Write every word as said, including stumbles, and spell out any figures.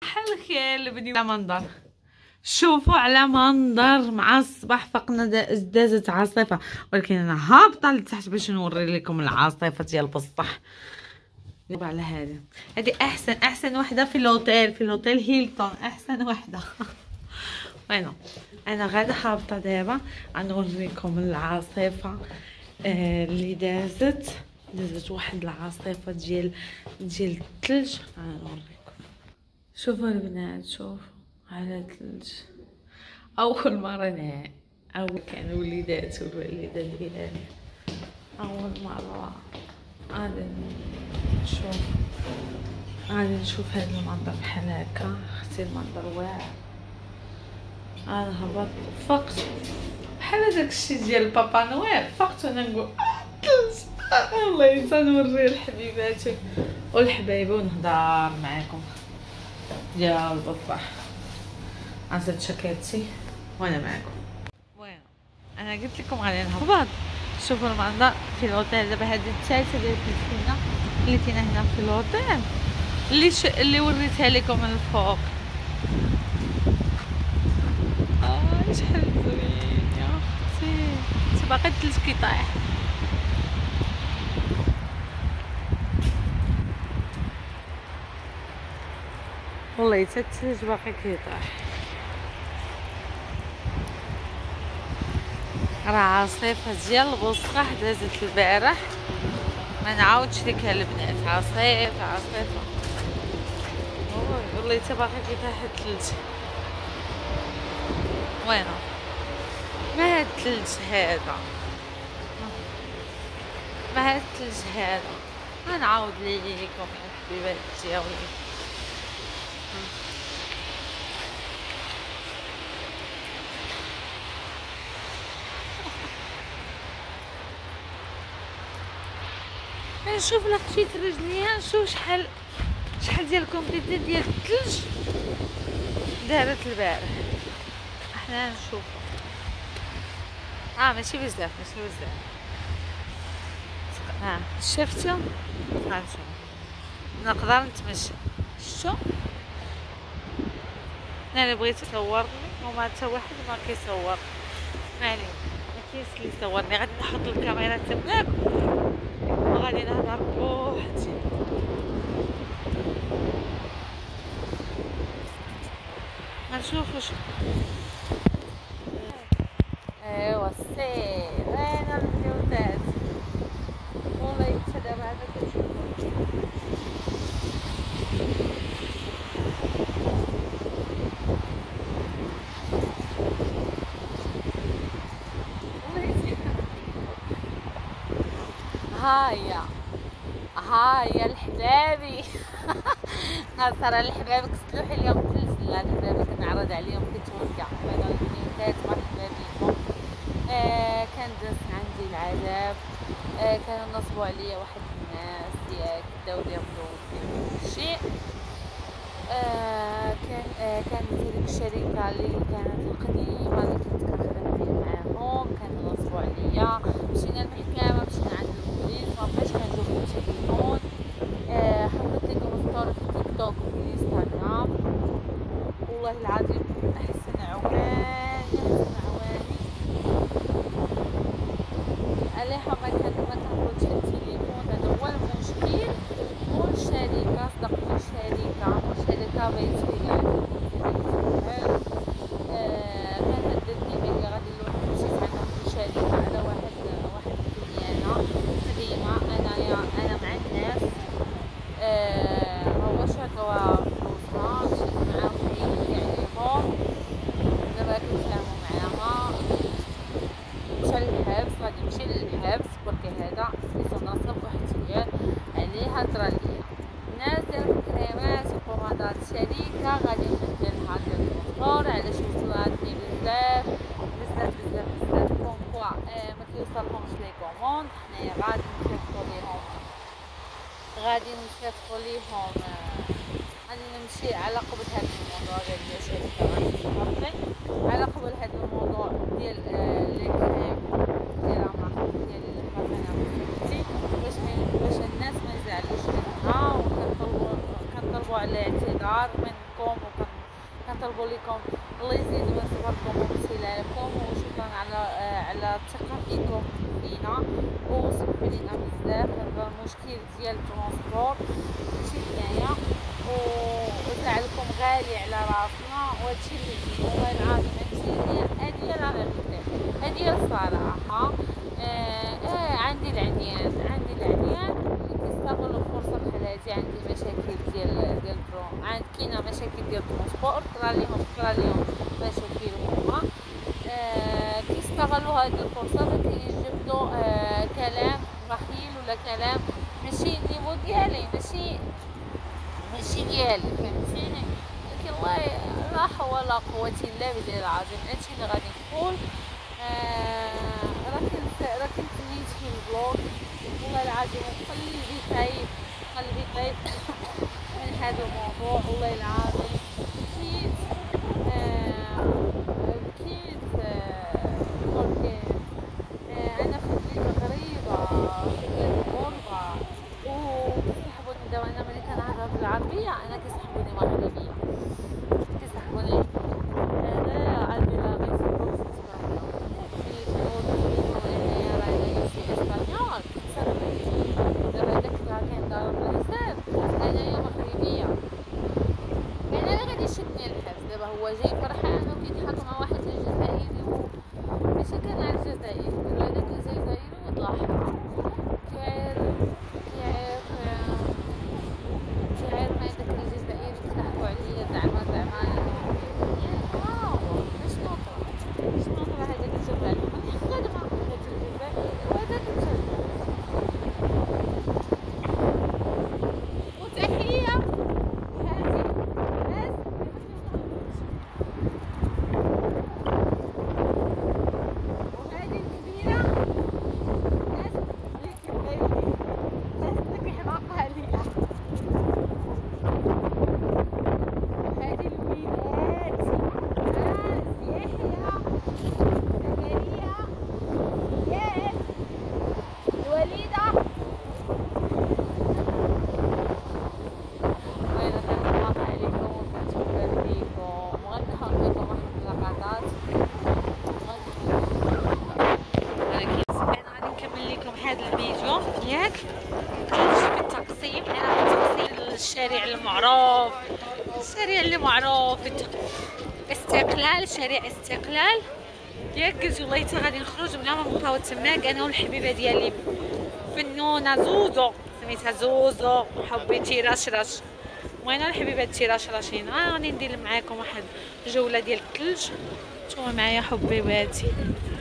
الخير بدي على منظر. شوفوا على منظر مع الصباح فقنا دازت عاصفه، ولكن انا هابطه لتحت باش نوري لكم العاصفه ديال بصح. على هذه هذه احسن احسن وحده في الاوتيل، في الاوتيل هيلتون احسن وحده. وينو انا غادا هابطه دابا غنوريكم العاصفه آه اللي دازت دازت واحد العاصفه ديال ديال الثلج. غنوريكم. شوفوا البنات، شوفوا على الثلج. اول مره نهائي اول كان وليدات والوالده ديالي اول مره غادي نشوف غادي نشوف هذا المنظر بحال هكا. اختي المنظر واعر. انا هبطت فقت بحال داكشي ديال بابا نويل، فقت وانا نقول والله تنوري لحبيباتي والحبايبه ونهضر معاكم ديال البصح. عزلت شكلتي وانا معاكم. وين انا قلت لكم غادي نهبط. شوفوا المنظر في الاوتيل دابا. هذه الثالثه ديال البيسينه اللي كاينه هنا في الاوتيل اللي ش... اللي وريتها لكم من الفوق. اه شحال زوين يا اختي. انت باقي الثلج كيطيح. والله حتى الثلج باقي كيطيح. راه عاصفه ديال البصح دازت البارح، ما نعاودش لك البنات. عاصفه عاصفه والله حتى باقي كيطيح الثلج. وينو ما هاد الثلج هذا، ما هاد الثلج هذا. غنعاود ليكم يا حبيبات ديالي. نشوف لقيت رجليها. نشوف شحال شحال ديال الكونتيتي ديال الثلج دارت البارح. احنا نشوفو. اه ماشي بزاف ماشي بزاف. ها شفتو؟ غنشوف نقدر نتمشى. شتو انا اللي بغيت نصورني وما حتى واحد ما كيصور. ما علينا ما كاينش اللي يصورني. غادي نحط الكاميرا تماك وغادي نهضر بوحدي. غنشوفو شوف. ايوا السير وين البيوتات. والله حتى دابا هذا كتشوفو. هاهي هاهي الحبابي. ناصر الحباب كتلوحي اليوم الثلج. لا الحباب كنعرض عليهم كتوقع. هذا البنيتات مرحبا بكم. آه كان داز عندي العذاب. آه كانوا نصبوا عليا واحد الناس ياك داو لي فلوسي شيء. آه كان آه كانت ديك الشركه اللي كانت قديمه اللي كنت كنخدم معاهم كانوا نصبوا عليا. مشينا للمحكمه مشينا عند البوليس ما بقاش كنشوف التليفون. آه حطيت لكم ستوري في تيك توك وفي الانستغرام. والله العظيم احسن عواني احسن عواني عليها. ما كان ما كنردش التليفون. هذا هو المشكل. والشركه صدقني الشركه الشركه بغيت كاع آه كان هددني بلي غادي نروح مشيت عندهم في الشركه على واحد واحد الديانه قديمه. انايا انا مع الناس آه هو شكوى فلوسها مشيت معاهم عيطت عليهم. دابا كنتفاهموا معاها مشى للحبس. غادي نمشي للحبس بركي هذا سميتو نصب واحتيال عليه. هضره ليا الناس ديال الكريمات وبومادات الشركه غادي ندير لها ديال الباسبور علاش وصلاتني بزاف بزاف بزاف بزاف كوم كوا آه ما كيوصلهمش لي كوموند. حنايا غادي نصيفطو ليهم غادي نصيفطو ليهم آه غادي نمشي على قبل هذا الموضوع ديال الشركه. غادي تصيفطلي على قبل هذا الموضوع ديال آه لي كريم ديال العمر ديال الحسنه بنتي باش باش الناس ما يزعلوش منها. وكنطلبوا كنطلبوا على اعتذار من لكم وكنطلبوا لكم الله يزيد من صبركم وامتثالكم، وشكرا على على الثقه فيكم فينا، وسمحوا لينا بزاف هذا المشكل ديال الترونسبور ماشي ديالنا وزعلكم غالي على راسنا، وهادشي اللي كاين والله العظيم. هادشي هادي راه هادي الصراحه. اه, آه عندي العديان عندي العديان اللي كيستغلوا الفرصه بحال هادي. عندي مشاكل ديال ديال برو عند كاينه مشاكل ديال الترونسبور طرا ليهم طرا ليهم مشاكل هما آه كيستغلوا هذه الفرصه باش يجبدوا آه كلام بخيل ولا كلام ماشي النيفو ديالي ماشي ماشي ديالي فهمتيني. لكن الله لا حول ولا قوه الا بالله العظيم. هادشي اللي غادي نقول آه راه كنت راه كنت نيت في البلوك والله العظيم، قلبي طايب قلبي طايب من هذا الموضوع والله العظيم. بكيت آه بكيت آه برك آه انا في بلاد غريبه في بلاد غربه وكيسحبوني دابا. انا ملي كنهضر بالعربيه انا كيسحبوني مغربيه كيسحبوني انا عندي لا غير دابا هو جاي فرحان وكيضحك مع واحد الجزائري ماشي كان على الجزائر هذاك الجزائري وضحك كيعرف كيعرف كيعرف هذاك الجزائري كيضحكوا عليا زعما زعما يعني واو باش نوطر باش نوطر هذاك الجزائري ماني خدمه هذاك الجزائري وهذاك الجزائري. وتحيه ياك في التقسيم. انا في تقسيم الشارع المعروف الشارع اللي معروف استقلال شارع استقلال ياك. قلت والله حتى غادي نخرج بلا ما نبقاو تماك انا والحبيبه ديالي فنونه زوزو سميتها زوزو حبيتي رشرش. وانا الحبيبه ديالي رشرشين اه غادي ندير معاكم واحد جوله ديال الثلج. نتوما معايا حبيباتي.